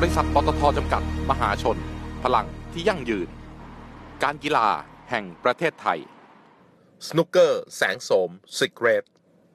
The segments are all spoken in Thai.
ริษัทปตท.จำกัดมหาชนพลังที่ยั่งยืนการกีฬาแห่งประเทศไทยสนุกเกอร์แสงโสมซิกเรต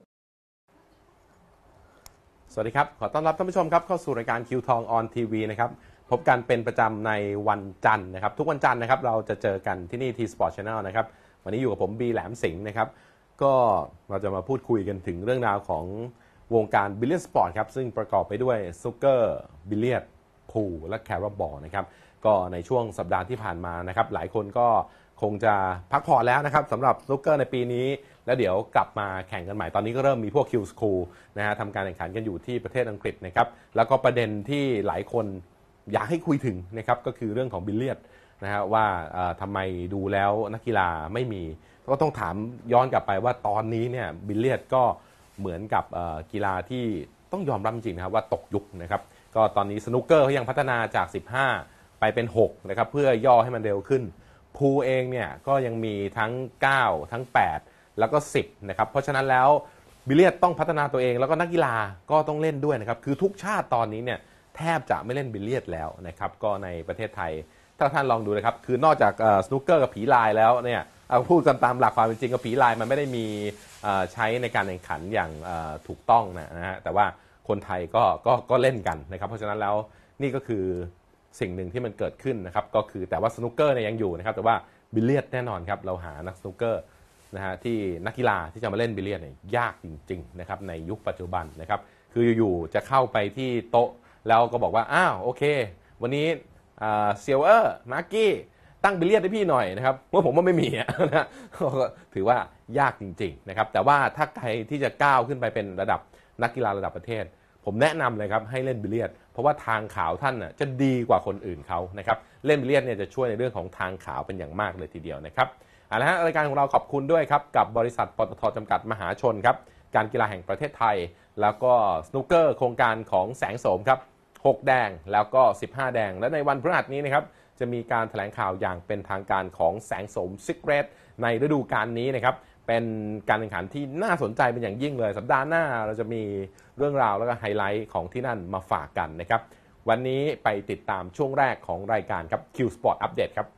สวัสดีครับขอต้อนรับท่านผู้ชมครับเข้าสู่รายการคิวทองออนทีวีนะครับพบกันเป็นประจำในวันจันทร์นะครับทุกวันจันทร์นะครับเราจะเจอกันที่นี่ทีสปอร์ตชาแนลนะครับวันนี้อยู่กับผมบีแหลมสิงห์นะครับก็เราจะมาพูดคุยกันถึงเรื่องราวของวงการบิลเลียนสปอร์ตครับซึ่งประกอบไปด้วยสนุกเกอร์บิลเลียนพูลและแคร็บบอลนะครับก็ในช่วงสัปดาห์ที่ผ่านมานะครับหลายคนก็คงจะพักผ่อนแล้วนะครับสำหรับสนุกเกอร์ในปีนี้แล้วเดี๋ยวกลับมาแข่งกันใหม่ตอนนี้ก็เริ่มมีพวกคิวสคูลนะฮะทำการแข่งขันกันอยู่ที่ประเทศอังกฤษนะครับแล้วก็ประเด็นที่หลายคนอยากให้คุยถึงนะครับก็คือเรื่องของบิลเลียนนะฮะว่าทำไมดูแล้วนักกีฬาไม่มีก็ต้องถามย้อนกลับไปว่าตอนนี้เนี่ยบิลเลียนก็เหมือนกับกีฬาที่ต้องยอมรับจริงนะครับว่าตกยุคนะครับก็ตอนนี้สนุกเกอร์เขายังพัฒนาจาก15ไปเป็น6นะครับเพื่อย่อให้มันเร็วขึ้นพูลเองเนี่ยก็ยังมีทั้ง9ทั้ง8แล้วก็10นะครับเพราะฉะนั้นแล้วบิลเลียนต้องพัฒนาตัวเองแล้วก็นักกีฬาก็ต้องเล่นด้วยนะครับคือทุกชาติตอนนี้เนี่ยแทบจะไม่เล่นบิลเลียนแล้วนะครับก็ในประเทศไทยถ้าท่านลองดูนะครับคือนอกจากสนุกเกอร์กับผีลายแล้วเนี่ยเอาพูดกันตามหลักความเป็นจริงกับผีลายมันไม่ได้มีใช้ในการแข่งขันอย่างถูกต้องนะฮะแต่ว่าคนไทยก็เล่นกันนะครับเพราะฉะนั้นแล้วนี่ก็คือสิ่งหนึ่งที่มันเกิดขึ้นนะครับก็คือแต่ว่าสนุกเกอร์เนี่ยยังอยู่นะครับแต่ว่าบิลเลียนแน่นอนครับเราหานักสนุกเกอร์นะฮะที่นักกีฬาที่จะมาเล่นบิลเลียนเนี่ยยากจริงๆนะครับในยุคปัจจุบันนะครับคืออยู่ๆจะเข้าไปที่โต๊ะแล้วก็บอกว่าอ้าวโอเควันนี้เซียวมาร์กี้ตั้งบิลเลียนให้พี่หน่อยนะครับเพราะผมว่าไม่มีนะถือว่ายากจริงๆนะครับแต่ว่าถ้าใครที่จะก้าวขึ้นไปเป็นระดับนักกีฬาระดับประเทศผมแนะนำเลยครับให้เล่นบิลเลียนเพราะว่าทางขาวท่านจะดีกว่าคนอื่นเขานะครับเล่นบิลเลียนเนี่ยจะช่วยในเรื่องของทางขาวเป็นอย่างมากเลยทีเดียวนะครับเอาละฮะรายการของเราขอบคุณด้วยครับกับบริษัทปตท.จำกัดมหาชนครับการกีฬาแห่งประเทศไทยแล้วก็สนุกเกอร์โครงการของแสงโสมครับ6แดงแล้วก็15แดงและในวันพฤหัสนี้นะครับจะมีการแถลงข่าวอย่างเป็นทางการของแสงโสมซิกเรตในฤดูกาลนี้นะครับเป็นการแข่งขันที่น่าสนใจเป็นอย่างยิ่งเลยสัปดาห์หน้าเราจะมีเรื่องราวแล้วก็ไฮไลท์ของที่นั่นมาฝากกันนะครับวันนี้ไปติดตามช่วงแรกของรายการครับ Q Sport Update ครับ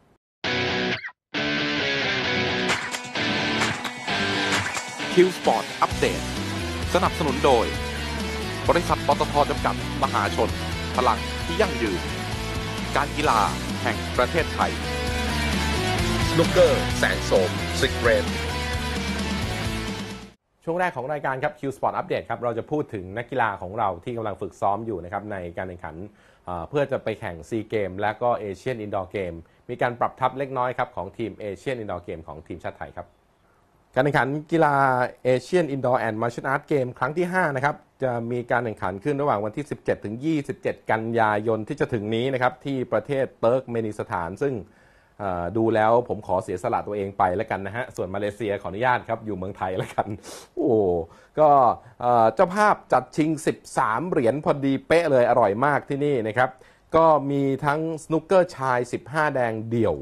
Q Sport Update สนับสนุนโดยบริษัทปตท.จำกัดมหาชนพลังที่ยั่งยืนการกีฬาแห่งประเทศไทยสนุกเกอร์แสงโสมซิกเรตช่วงแรกของรายการครับ Q Sport Update ครับเราจะพูดถึงนักกีฬาของเราที่กำลังฝึกซ้อมอยู่นะครับในการแข่งขันเพื่อจะไปแข่งซีเกมและก็เอเชียนอินดอร์เกมมีการปรับทัพเล็กน้อยครับของทีมเอเชียนอินดอร์เกมของทีมชาติไทยครับการแข่งขันกีฬาเอเชียนอินดอร์แอนด์มาร์ชัลอาร์ตเกมครั้งที่5นะครับจะมีการแข่งขันขึ้นระหว่างวันที่17ถึง27กันยายนที่จะถึงนี้นะครับที่ประเทศเติร์กเมนิสถานซึ่งดูแล้วผมขอเสียสละตัวเองไปแล้วกันนะฮะส่วนมาเลเซียขออนุญาตครับอยู่เมืองไทยแล้วกันโอ้ก็เจ้าภาพจัดชิง13เหรียญพอดีเป๊ะเลยอร่อยมากที่นี่นะครับก็มีทั้งสนุกเกอร์ชาย15แดงเดี่ยว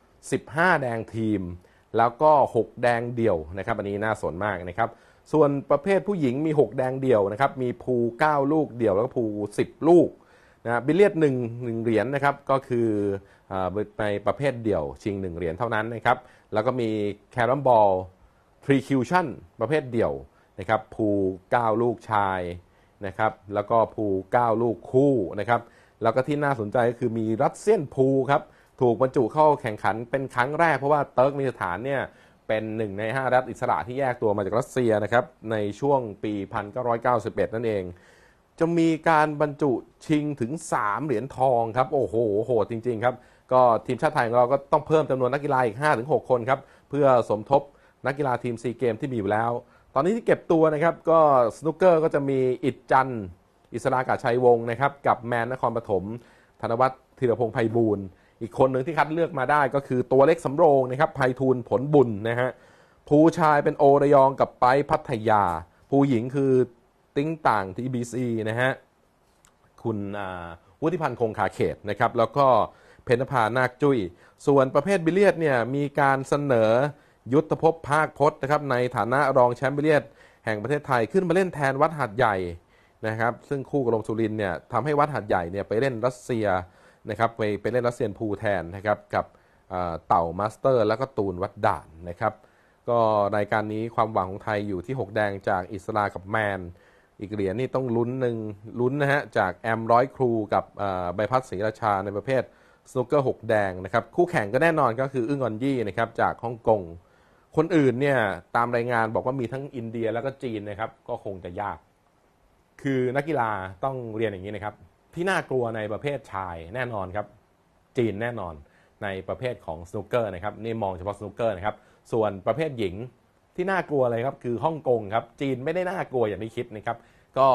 15แดงทีมแล้วก็6แดงเดี่ยวนะครับอันนี้น่าสนมากนะครับส่วนประเภทผู้หญิงมี6แดงเดี่ยวนะครับมีพูล9ลูกเดี่ยวแล้วก็พูล10ลูกนะบิลเลียน1เหรียญนะครับก็คือในประเภทเดี่ยวชิง1เหรียญเท่านั้นนะครับแล้วก็มีแครัมบอลพรีคิวชั่นประเภทเดี่ยวนะครับพูล9ลูกชายนะครับแล้วก็พูล9ลูกคู่นะครับแล้วก็ที่น่าสนใจก็คือมีรัสเซียนพูลครับถูกบรรจุเข้าแข่งขันเป็นครั้งแรกเพราะว่าเติร์กเมนิสถานเนี่ยเป็น1ใน5รัฐอิสระที่แยกตัวมาจากรัสเซียนะครับในช่วงปี1991นั่นเองจะมีการบรรจุชิงถึง3เหรียญทองครับโอ้โหโหดจริงๆครับก็ทีมชาติไทยของเราก็ต้องเพิ่มจำนวนนักกีฬาอีก 5-6 คนครับเพื่อสมทบนักกีฬาทีมซีเกมที่มีอยู่แล้วตอนนี้ที่เก็บตัวนะครับก็สนุกเกอร์ก็จะมีอิฐจันทร์อิสรากาชัยวงศ์นะครับกับแมนนครปฐมธนวัฒน์ธีรพงษ์ไพบูลย์อีกคนหนึ่งที่คัดเลือกมาได้ก็คือตัวเล็กสำโรงนะครับไพฑูรย์ผลบุญนะฮะผู้ชายเป็นโอระยองกับไปพัทยาผู้หญิงคือติ้งต่างที่ BC นะฮะคุณวุฒิพันธ์คงคาเขตนะครับแล้วก็เพญนภานาคจุ้ยส่วนประเภทบิลเลียดเนี่ยมีการเสนอยุทธภพภาคพจน์นะครับในฐานะรองแชมป์บิลเลียดแห่งประเทศไทยขึ้นมาเล่นแทนวัดหาดใหญ่นะครับซึ่งคู่กับลมสุรินทร์เนี่ยทำให้วัดหาดใหญ่เนี่ยไปเล่นรัสเซียนะครับไปเล่นรัสเซียนพูแทนนะครับกับเต่ามาสเตอร์แล้วก็ตูนวัดด่านนะครับก็รายการนี้ความหวังของไทยอยู่ที่6แดงจากอิสรากับแมนอีกเหรียญนี่ต้องลุ้นนะฮะจากแอมร้อยครูกับใบพัดศรีราชาในประเภทสนุกเกอร์6แดงนะครับคู่แข่งก็แน่นอนก็คืออึ้งออนยี่นะครับจากฮ่องกงคนอื่นเนี่ยตามรายงานบอกว่ามีทั้งอินเดียแล้วก็จีนนะครับก็คงจะยากคือนักกีฬาต้องเรียนอย่างนี้นะครับที่น่ากลัวในประเภทชายแน่นอนครับจีนแน่นอนในประเภทของสนุกเกอร์นะครับนี่มองเฉพาะสนุกเกอร์นะครับส่วนประเภทหญิงที่น่ากลัวเลยครับคือฮ่องกงครับจีนไม่ได้น่ากลัวอย่างที่คิดนะครับก็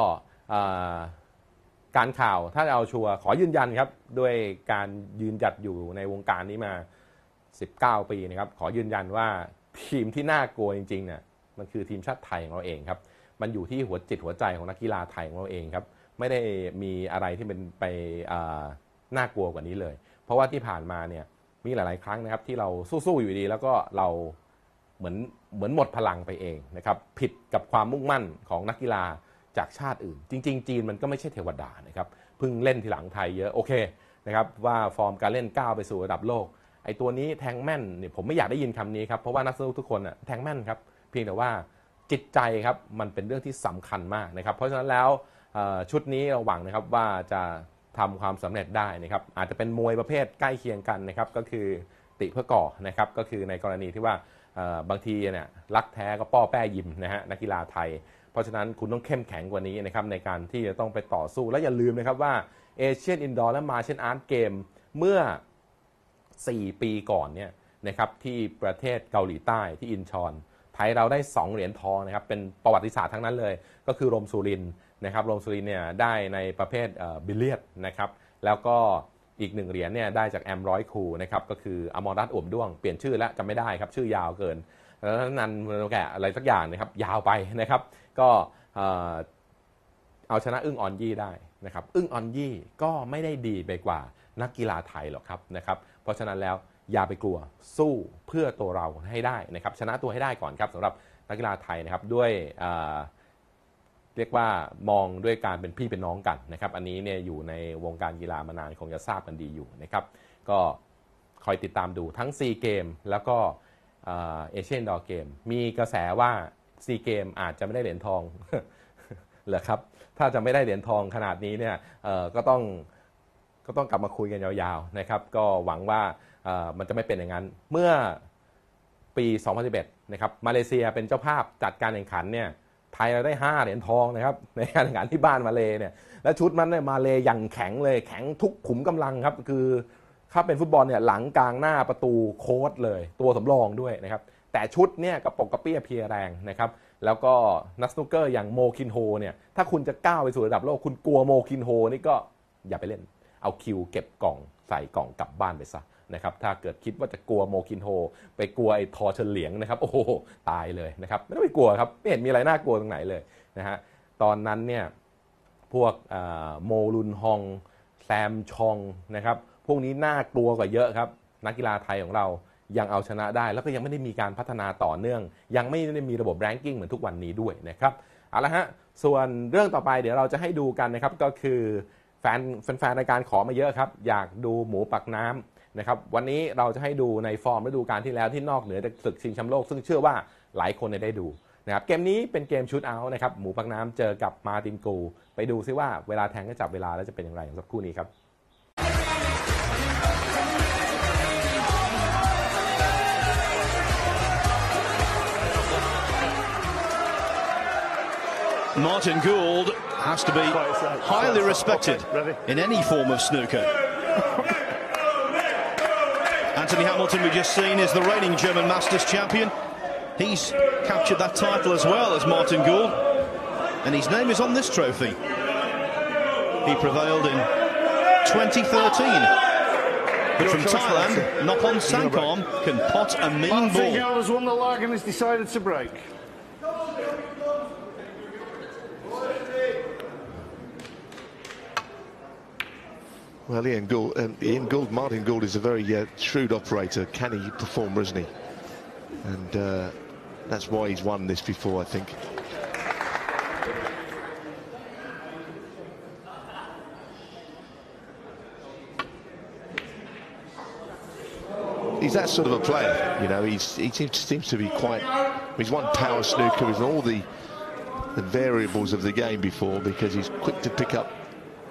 การข่าวถ้าเอาชัวร์ขอยืนยันครับด้วยการยืนหยัดอยู่ในวงการนี้มา19 ปีนะครับขอยืนยันว่าทีมที่น่ากลัวจริงๆเนี่ยมันคือทีมชาติไทยของเราเองครับมันอยู่ที่หัวจิตหัวใจของนักกีฬาไทยของเราเองครับไม่ได้มีอะไรที่เป็นไปน่ากลัวกว่านี้เลยเพราะว่าที่ผ่านมาเนี่ยมีหลายๆครั้งนะครับที่เราสู้ๆอยู่ดีแล้วก็เราเหมือนหมดพลังไปเองนะครับผิดกับความมุ่งมั่นของนักกีฬาจากชาติอื่นจริงๆจีนมันก็ไม่ใช่เทวดานะครับเพิ่งเล่นทีหลังไทยเยอะโอเคนะครับว่าฟอร์มการเล่นก้าวไปสู่ระดับโลกไอ้ตัวนี้แทงแม่นเนี่ยผมไม่อยากได้ยินคำนี้ครับเพราะว่านักสู้ทุกคนแทงแม่นครับเพียงแต่ว่าจิตใจครับมันเป็นเรื่องที่สำคัญมากนะครับเพราะฉะนั้นแล้วชุดนี้เราหวังนะครับว่าจะทำความสำเร็จได้นะครับอาจจะเป็นมวยประเภทใกล้เคียงกันนะครับก็คือติเพื่อก่อนะครับก็คือในกรณีที่ว่าบางทีเนี่ยรักแท้ก็ป้อแป้ยิมนะฮะนักกีฬาไทยเพราะฉะนั้นคุณต้องเข้มแข็งกว่านี้นะครับในการที่จะต้องไปต่อสู้และอย่าลืมนะครับว่าเอเชียนอินดอร์และมาร์เชียนอาร์ตเกมเมื่อ4 ปีก่อนเนี่ยนะครับที่ประเทศเกาหลีใต้ที่อินชอนไทยเราได้2 เหรียญทองนะครับเป็นประวัติศาสตร์ทั้งนั้นเลยก็คือรมสุรินทร์นะครับรมสุรินทร์เนี่ยได้ในประเภทบิลเลียดนะครับแล้วก็อีก1 เหรียญเนี่ยได้จากแอมร้อยครูนะครับก็คืออมรรัตน์อ่วมด้วงเปลี่ยนชื่อแล้วจำไม่ได้ครับชื่อยาวเกินแล้วนันแกอะไรสักอย่างนะครับยาวไปนะครับก็เอาชนะอึ้งออนยี่ได้นะครับอึ้งออนยี่ก็ไม่ได้ดีไปกว่านักกีฬาไทยหรอกครับนะครับเพราะฉะนั้นแล้วอย่าไปกลัวสู้เพื่อตัวเราให้ได้นะครับชนะตัวให้ได้ก่อนครับสำหรับนักกีฬาไทยนะครับด้วยเรียกว่ามองด้วยการเป็นพี่เป็นน้องกันนะครับอันนี้เนี่ยอยู่ในวงการกีฬามานานคงจะทราบกันดีอยู่นะครับก็คอยติดตามดูทั้งซีเกมแล้วก็เอเชียนดอร์เกมมีกระแสว่าซีเกมอาจจะไม่ได้เหรียญทองเหรอครับถ้าจะไม่ได้เหรียญทองขนาดนี้เนี่ยก็ต้องกลับมาคุยกันยาวๆนะครับก็หวังว่ามันจะไม่เป็นอย่างนั้นเมื่อปี 2011 นะครับมาเลเซียเป็นเจ้าภาพจัดการแข่งขันเนี่ยไทยเราได้5 เหรียญทองนะครับในการแข่งขันที่บ้านมาเลเนี่ยและชุดมันเนี่ยมาเลอย่างแข็งเลยแข็งทุกขุมกำลังครับคือถ้าเป็นฟุตบอลเนี่ยหลังกลางหน้าประตูโค้ชเลยตัวสำรองด้วยนะครับแต่ชุดเนี่ยกระปกกระเปี้ยเพลียแรงนะครับแล้วก็นักสนุกเกอร์อย่างโมคินโฮเนี่ยถ้าคุณจะก้าวไปสู่ระดับโลกคุณกลัวโมคินโฮนี่ก็อย่าไปเล่นเอาคิวเก็บกล่องใส่กล่องกลับบ้านไปซะนะครับถ้าเกิดคิดว่าจะกลัวโมคินโฮไปกลัวไอ้ทอเฉลียงนะครับโอ้โหตายเลยนะครับไม่ต้องไปกลัวครับไม่เห็นมีอะไรน่ากลัวตรงไหนเลยนะฮะตอนนั้นเนี่ยพวกโมลุนฮองแซมชองนะครับพวกนี้น่ากลัวกว่าเยอะครับนักกีฬาไทยของเรายังเอาชนะได้แล้วก็ยังไม่ได้มีการพัฒนาต่อเนื่องยังไม่ได้มีระบบแรงกิ้งเหมือนทุกวันนี้ด้วยนะครับเอาละฮะส่วนเรื่องต่อไปเดี๋ยวเราจะให้ดูกันนะครับก็คือแฟนรายการขอมาเยอะครับอยากดูหมูปักน้ำนะครับวันนี้เราจะให้ดูในฟอร์มฤดูกาลที่แล้วที่นอกเหนือจากศึกชิงแชมป์โลกซึ่งเชื่อว่าหลายคนได้ดูนะครับเกมนี้เป็นเกมชูตเอาท์นะครับหมูปักน้ำเจอกับมาร์ตินกูไปดูซิว่าเวลาแทงก็จับเวลาแล้วจะเป็นอย่างไรสำหรับคู่นี้ครับ Martin Gould has to be highly respected in any form of snooker. Anthony Hamilton, we've just seen, is the reigning German Masters champion. He's captured that title as well as Martin Gould, and his name is on this trophy. He prevailed in 2013. But from Thailand, Nophon Sangkom can pot a mean ball. Martin Gould has won the leg and has decided to break. Well, Ian Gould, Martin Gould is a very shrewd operator. Can he perform, isn't he? And that's why he's won this before, I think. he's that sort of a player. You know, he seems to be quite. He's won power snooker with all the variables of the game before, because he's quick to pick up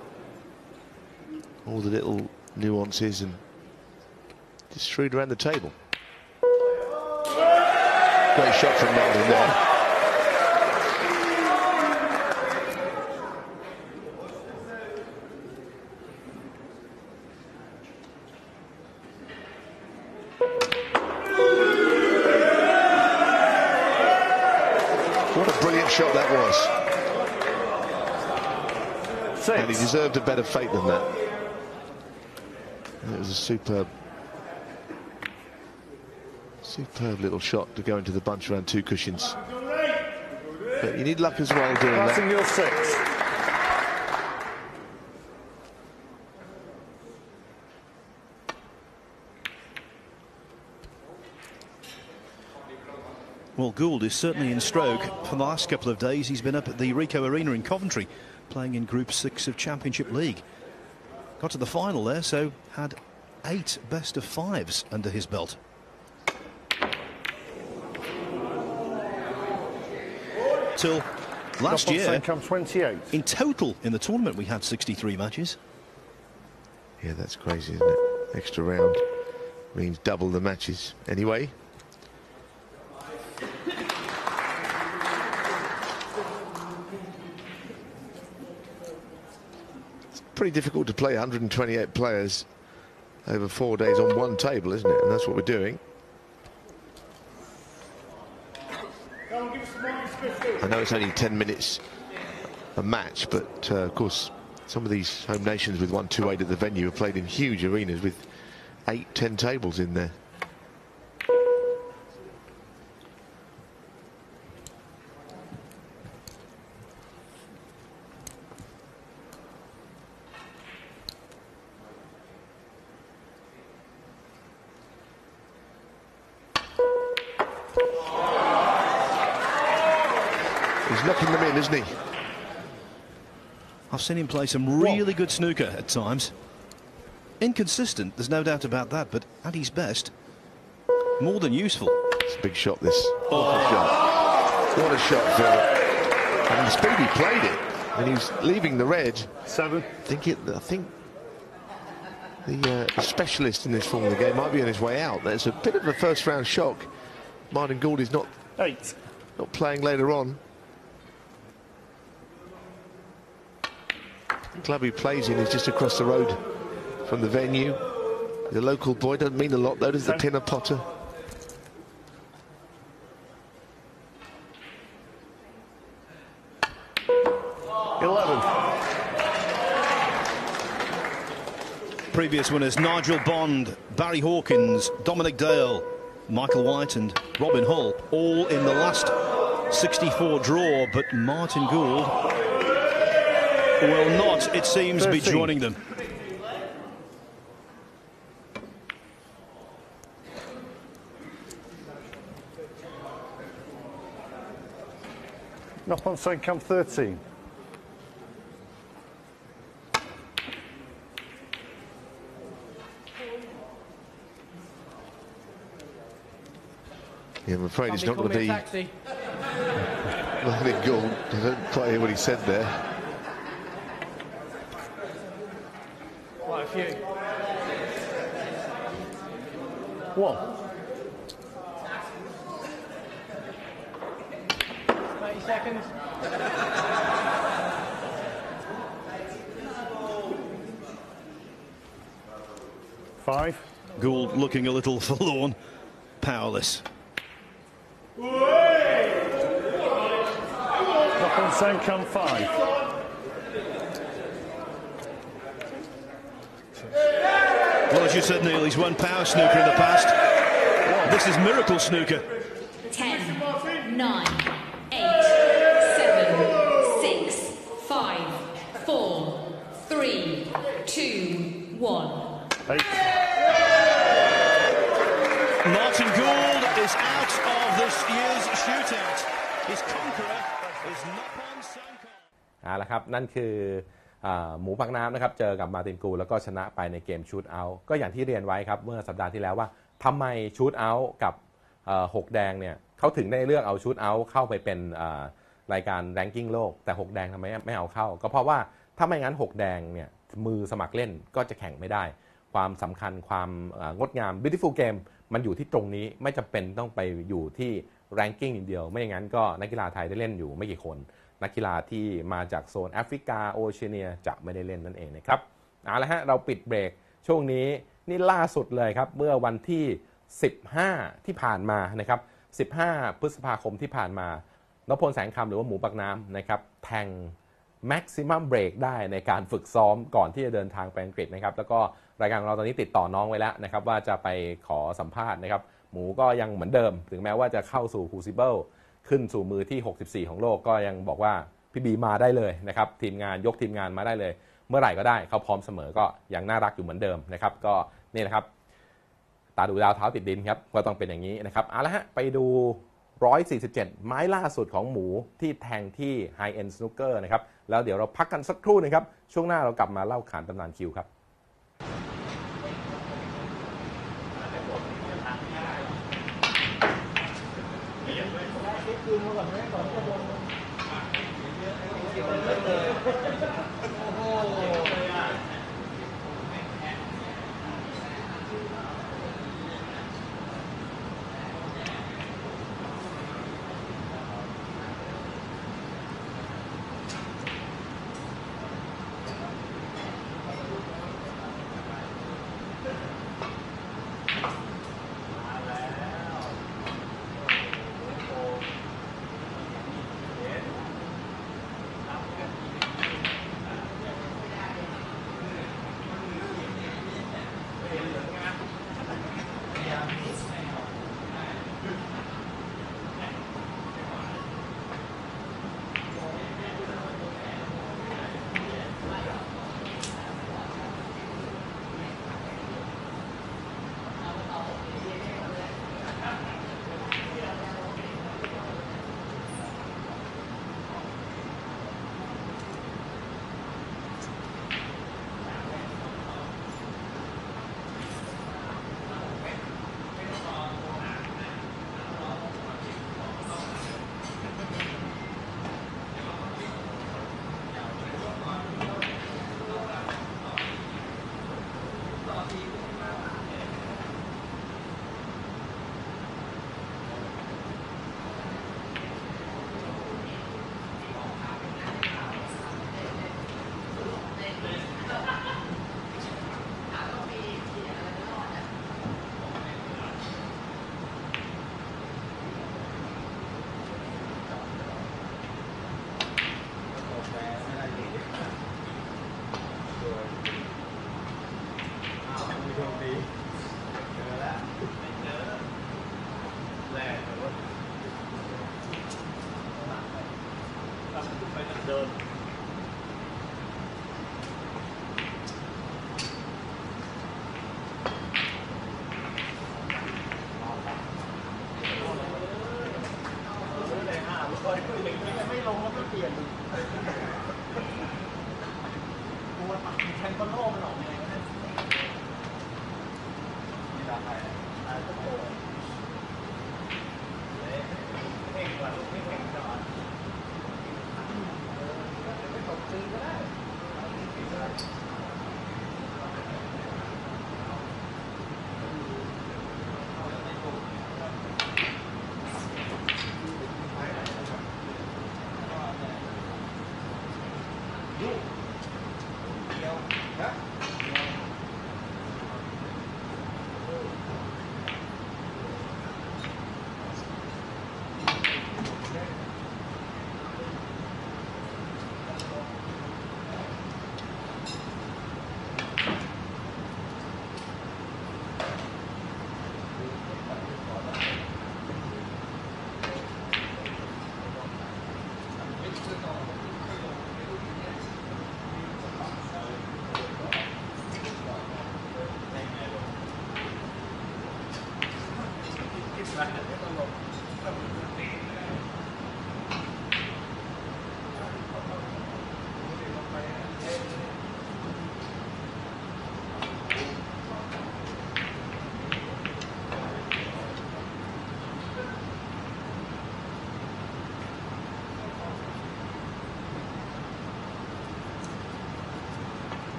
all the little nuances and just shrewd around the table. Great shot from Martin there. What a brilliant shot that was. Six. And he deserved a better fate than that. It was a superb little shot to go into the bunch around 2 cushions. But you need luck as well doing that. Martin Gould 6. Well, Gould is certainly in stroke. For the last couple of days, he's been up at the Ricoh Arena in Coventry, playing in Group 6 of Championship League. Got to the final there, so had 8 best-of-5s under his belt. Till last year, Come 28. in total in the tournament, we had 63 matches. Yeah, that's crazy, isn't it? Extra round means double the matches. Anyway. It's pretty difficult to play 128 players over 4 days on one table, isn't it? And that's what we're doing. I know it's only 10 minutes a match, but of course some of these home nations with 128 at the venue have played in huge arenas with 8-10 tables in there. He's knocking them in, isn't he? I've seen him play some really good snooker at times. Inconsistent, there's no doubt about that, but at his best, more than useful. It's a big shot, this. Awful shot. What a shot, Phil. And the speed he played it, and he was leaving the red. 7. I think the specialist in this form of the game might be on his way out. There's a bit of a first-round shock. Martin Gould is not 8. playing later on. The club he plays in is just across the road from the venue. The local boy doesn't mean a lot, though, does the Pinner Potter. Previous winners: Nigel Bond, Barry Hawkins, Dominic Dale, Michael White and Robin Hull, all in the last 64 draw, but Martin Gould will not, it seems, 13. be joining them. Knock on St. Come 13. Yeah, I'm afraid it's not going to be Martin Gould. I don't quite hear what he said there. Quite a few. 1. 30 seconds. Five. Gould looking a little forlorn, powerless. Knock on St. Come 5. Well, as you said, Neil, he's won power snooker in the past. This is miracle snooker. 10, 9, 8, 7, 6, 5, 4, 3, 2, 1. 8. Martin Gould is out of this year's shootout. His conqueror is Noppon Sankar. เอาละครับนั่นคือหมูพักน้ำนะครับเจอกับมาร์ตินกูลแล้วก็ชนะไปในเกมชูตเอาท์ก็อย่างที่เรียนไว้ครับเมื่อสัปดาห์ที่แล้วว่าทำไมชูตเอาท์กับ6แดงเนี่ยเขาถึงได้เลือกเอาชูตเอาท์เข้าไปเป็นรายการแรงกิ้งโลกแต่6แดงทำไมไม่เอาเข้าก็เพราะว่าถ้าไม่งั้น6แดงเนี่ยมือสมัครเล่นก็จะแข่งไม่ได้ความสำคัญความงดงาม beautiful game มันอยู่ที่ตรงนี้ไม่จำเป็นต้องไปอยู่ที่ ranking อย่างเดียวไม่อย่างนั้นก็นักกีฬาไทยได้เล่นอยู่ไม่กี่คนนักกีฬาที่มาจากโซนแอฟริกาโอเชียเนียจะไม่ได้เล่นนั่นเองนะครับเอาละฮะเราปิดเบรกช่วงนี้นี่ล่าสุดเลยครับเมื่อวันที่15ที่ผ่านมานะครับ15พฤษภาคมที่ผ่านมานพพลแสงคำหรือว่าหมูปากน้ำนะครับแทง maximum break ได้ในการฝึกซ้อมก่อนที่จะเดินทางไปอังกฤษนะครับแล้วก็รายการของเราตอนนี้ติดต่อน้องไว้แล้วนะครับว่าจะไปขอสัมภาษณ์นะครับหมูก็ยังเหมือนเดิมถึงแม้ว่าจะเข้าสู่ Crucible ขึ้นสู่มือที่64ของโลกก็ยังบอกว่าพี่บีมาได้เลยนะครับทีมงานยกทีมงานมาได้เลยเมื่อไหร่ก็ได้เขาพร้อมเสมอก็ยังน่ารักอยู่เหมือนเดิมนะครับก็นี่นะครับตาดูดาวเท้าติดดินครับก็ต้องเป็นอย่างนี้นะครับเอาละฮะไปดู147ไม้ล่าสุดของหมูที่แทงที่ High End Snooker นะครับแล้วเดี๋ยวเราพักกันสักครู่นึงครับช่วงหน้าเรากลับมาเล่าขานตำนานคิวครับ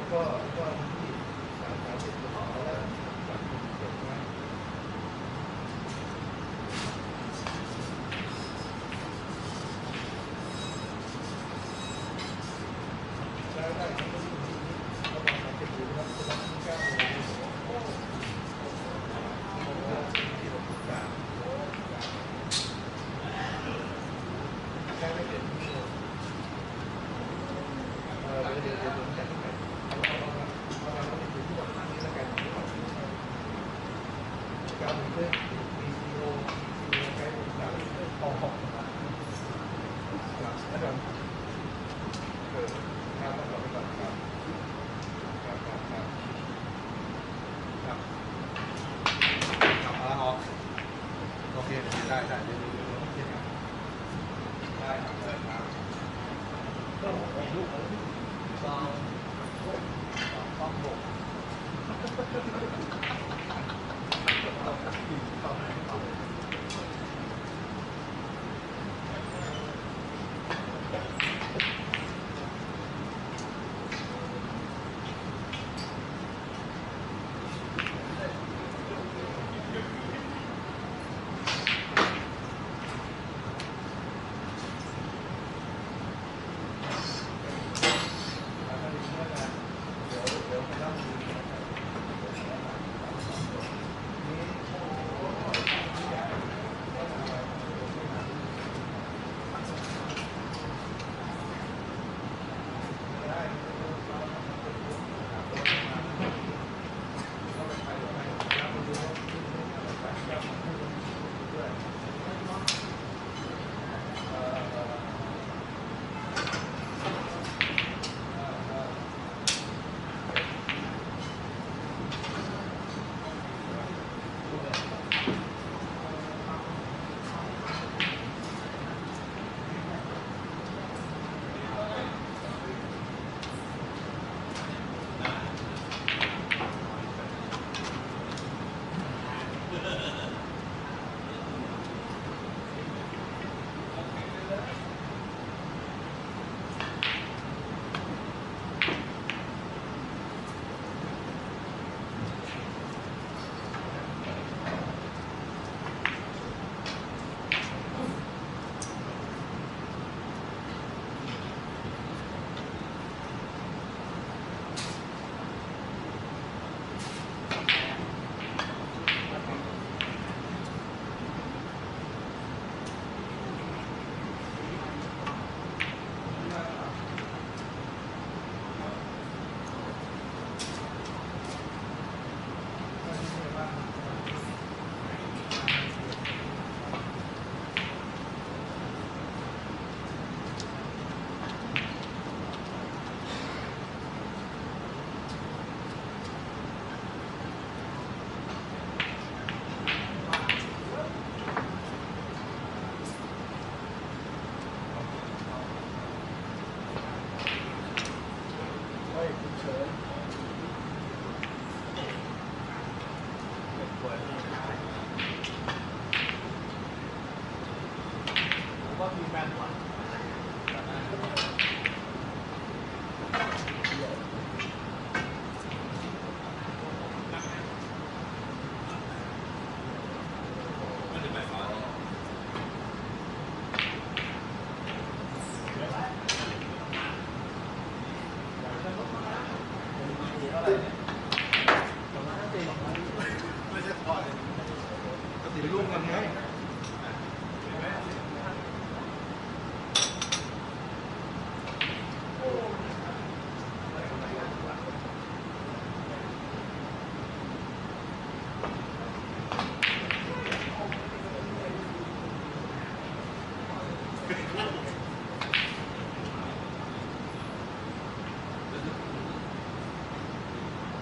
Well,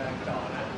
ต่อนะ